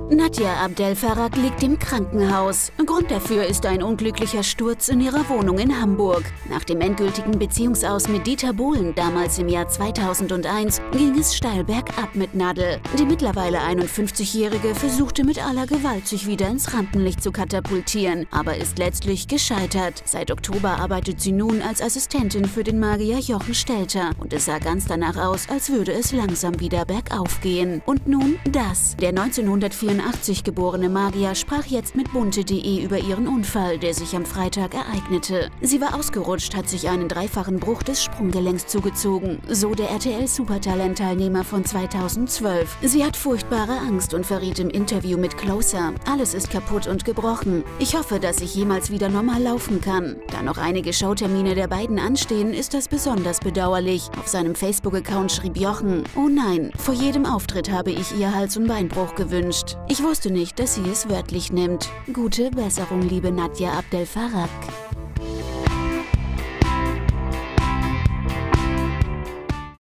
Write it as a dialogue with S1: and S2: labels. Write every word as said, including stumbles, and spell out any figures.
S1: Nadja Abdel Farag liegt im Krankenhaus. Grund dafür ist ein unglücklicher Sturz in ihrer Wohnung in Hamburg. Nach dem endgültigen Beziehungsaus mit Dieter Bohlen damals im Jahr zweitausendeins ging es steil bergab mit Nadel. Die mittlerweile einundfünfzigjährige versuchte mit aller Gewalt, sich wieder ins Rampenlicht zu katapultieren, aber ist letztlich gescheitert. Seit Oktober arbeitet sie nun als Assistentin für den Magier Jochen Stelter und es sah ganz danach aus, als würde es langsam wieder bergauf gehen. Und nun das. Der neunzehnhundertvierundachtzig geborene Magier sprach jetzt mit bunte punkt de über ihren Unfall, der sich am Freitag ereignete. Sie war ausgerutscht, hat sich einen dreifachen Bruch des Sprunggelenks zugezogen, so der R T L-Supertalent-Teilnehmer von zweitausendzwölf. Sie hat furchtbare Angst und verriet im Interview mit Closer: Alles ist kaputt und gebrochen. Ich hoffe, dass ich jemals wieder normal laufen kann. Da noch einige Showtermine der beiden anstehen, ist das besonders bedauerlich. Auf seinem Facebook-Account schrieb Jochen: Oh nein, vor jedem Auftritt habe ich ihr Hals- und Beinbruch gewünscht. Ich wusste nicht, dass sie es wörtlich nimmt. Gute Besserung, liebe Nadja Abdel Farag.